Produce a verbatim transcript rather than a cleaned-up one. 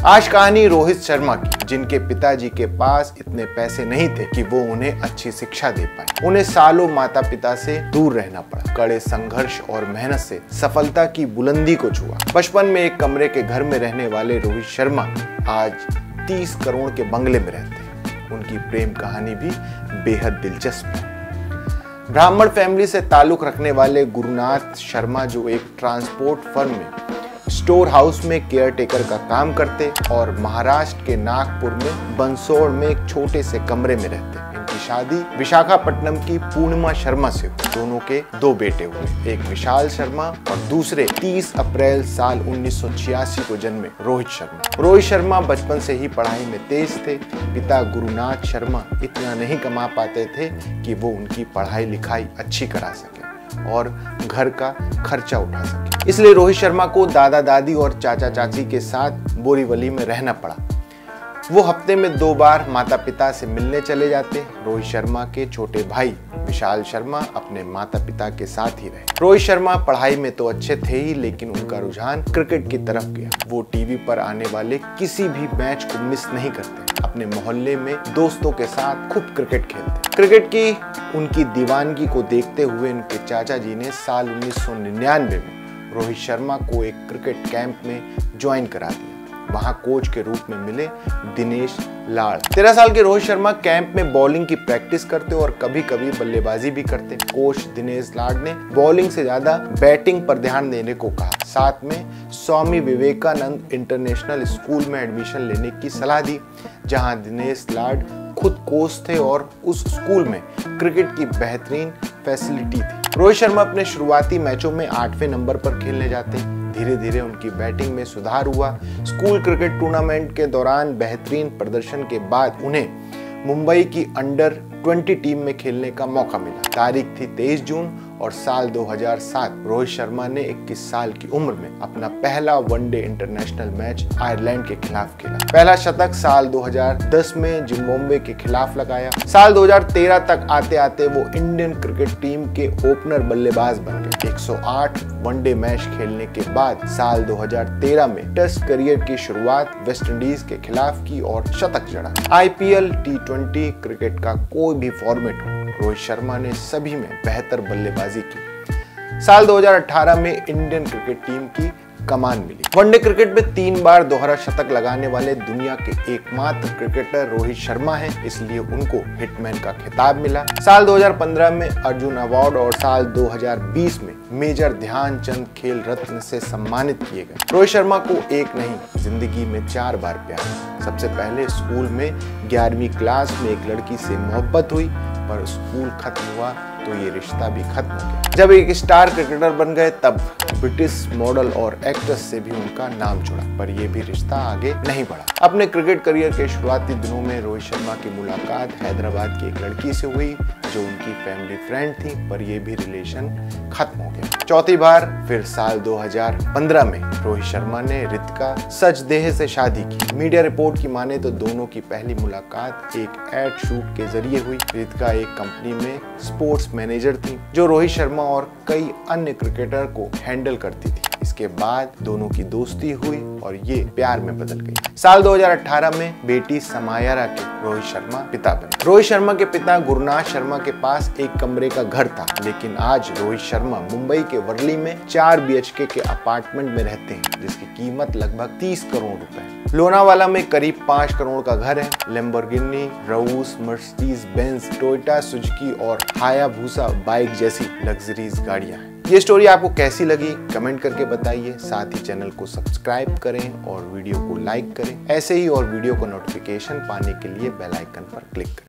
आज कहानी रोहित शर्मा की, जिनके पिताजी के पास इतने पैसे नहीं थे कि वो उन्हें अच्छी शिक्षा दे पाए। उन्हें सालों माता पिता से दूर रहना पड़ा। कड़े संघर्ष और मेहनत से सफलता की बुलंदी को छुआ। बचपन में एक कमरे के घर में रहने वाले रोहित शर्मा आज तीस करोड़ के बंगले में रहते हैं। उनकी प्रेम कहानी भी बेहद दिलचस्प है। ब्राह्मण फैमिली से ताल्लुक रखने वाले गुरुनाथ शर्मा, जो एक ट्रांसपोर्ट फर्म में स्टोर हाउस में केयरटेकर का काम करते और महाराष्ट्र के नागपुर में बंसोड़ में एक छोटे से कमरे में रहते। इनकी शादी विशाखापट्टनम की पूर्णिमा शर्मा से हुई। दोनों के दो बेटे हुए, एक विशाल शर्मा और दूसरे तीस अप्रैल साल उन्नीस सौ छियासी को जन्मे रोहित शर्मा। रोहित शर्मा बचपन से ही पढ़ाई में तेज थे। पिता गुरुनाथ शर्मा इतना नहीं कमा पाते थे कि वो उनकी पढ़ाई लिखाई अच्छी करा सके और घर का खर्चा उठा सके। इसलिए रोहित शर्मा को दादा दादी और चाचा चाची के साथ बोरीवली में रहना पड़ा। वो हफ्ते में दो बार माता पिता से मिलने चले जाते। रोहित शर्मा के छोटे भाई विशाल शर्मा अपने माता पिता के साथ ही रहे। रोहित शर्मा पढ़ाई में तो अच्छे थे ही, लेकिन उनका रुझान क्रिकेट की तरफ गया। वो टीवी पर आने वाले किसी भी मैच को मिस नहीं करते। अपने मोहल्ले में दोस्तों के साथ खूब क्रिकेट खेलते। क्रिकेट की उनकी दीवानगी को देखते हुए उनके चाचा जी ने साल उन्नीस सौ निन्यानवे में रोहित शर्मा को एक क्रिकेट कैंप में ज्वाइन करा दिया। वहां कोच के रूप में मिले दिनेश लाड़। तेरह साल के रोहित शर्मा कैंप में बॉलिंग की प्रैक्टिस करते और कभी कभी बल्लेबाजी भी करते। कोच दिनेश लाड़ ने बॉलिंग से ज्यादा बैटिंग पर ध्यान देने को कहा। साथ में स्वामी विवेकानंद इंटरनेशनल स्कूल में एडमिशन लेने की सलाह दी, जहां दिनेश लाड़ खुद कोच थे और उस स्कूल में क्रिकेट की बेहतरीन फैसिलिटी थी। रोहित शर्मा अपने शुरुआती मैचों में आठवें नंबर पर खेलने जाते। धीरे धीरे उनकी बैटिंग में सुधार हुआ। स्कूल क्रिकेट टूर्नामेंट के दौरान बेहतरीन प्रदर्शन के बाद उन्हें मुंबई की अंडर बीस टीम में खेलने का मौका मिला। तारीख थी तेईस जून और साल दो हज़ार सात। रोहित शर्मा ने इक्कीस साल की उम्र में अपना पहला वनडे इंटरनेशनल मैच आयरलैंड के खिलाफ खेला। पहला शतक साल दो हज़ार दस में जिम्बाब्वे के खिलाफ लगाया। साल दो हज़ार तेरह तक आते आते वो इंडियन क्रिकेट टीम के ओपनर बल्लेबाज बन गए। एक सौ आठ वनडे मैच खेलने के बाद साल दो हज़ार तेरह में टेस्ट करियर की शुरुआत वेस्टइंडीज के खिलाफ की और शतक जड़ा। आईपीएल, टी ट्वेंटी क्रिकेट का कोई भी फॉर्मेट हो, रोहित शर्मा ने सभी में बेहतर बल्लेबाजी की। साल दो हज़ार अठारह में इंडियन क्रिकेट टीम की कमान मिली। वनडे क्रिकेट में तीन बार दोहरा शतक लगाने वाले दुनिया के एकमात्र क्रिकेटर रोहित शर्मा हैं, इसलिए उनको हिटमैन का खिताब मिला। साल दो हज़ार पंद्रह में अर्जुन अवार्ड और साल दो हज़ार बीस में मेजर ध्यानचंद खेल रत्न से सम्मानित किए गए। रोहित शर्मा को एक नहीं, जिंदगी में चार बार प्यार। सबसे पहले स्कूल में ग्यारहवीं क्लास में एक लड़की से मोहब्बत हुई, पर स्कूल खत्म हुआ तो ये रिश्ता भी खत्म हो गया। जब एक स्टार क्रिकेटर बन गए तब ब्रिटिश मॉडल और एक्ट्रेस से भी उनका नाम जुड़ा, पर यह भी रिश्ता आगे नहीं बढ़ा। अपने क्रिकेट करियर के शुरुआती दिनों में रोहित शर्मा की मुलाकात हैदराबाद की एक लड़की से हुई, जो उनकी फैमिली फ्रेंड थी, पर यह भी रिलेशन खत्म हो गया। चौथी बार फिर साल दो हज़ार पंद्रह में रोहित शर्मा ने रितिका सचदेह से शादी की। मीडिया रिपोर्ट की माने तो दोनों की पहली मुलाकात एक एड शूट के जरिए हुई। रितिका एक कंपनी में स्पोर्ट्स मैनेजर थी, जो रोहित शर्मा और कई अन्य क्रिकेटर को हैंडल करती थी। इसके बाद दोनों की दोस्ती हुई और ये प्यार में बदल गई। साल दो हज़ार अठारह में बेटी समायरा के रोहित शर्मा पिता बने। रोहित शर्मा के पिता गुरुनाथ शर्मा के पास एक कमरे का घर था, लेकिन आज रोहित शर्मा मुंबई के वर्ली में चार बीएचके के अपार्टमेंट में रहते हैं, जिसकी कीमत लगभग तीस करोड़ रुपए। लोनावाला में करीब पाँच करोड़ का घर है। Lamborghini, Royce, Mercedes Benz, Toyota, Suzuki और हायाबुसा बाइक जैसी लग्जरीज गाड़ियां हैं। ये स्टोरी आपको कैसी लगी कमेंट करके बताइए। साथ ही चैनल को सब्सक्राइब करें और वीडियो को लाइक करें। ऐसे ही और वीडियो को नोटिफिकेशन पाने के लिए बेल आइकन पर क्लिक करें।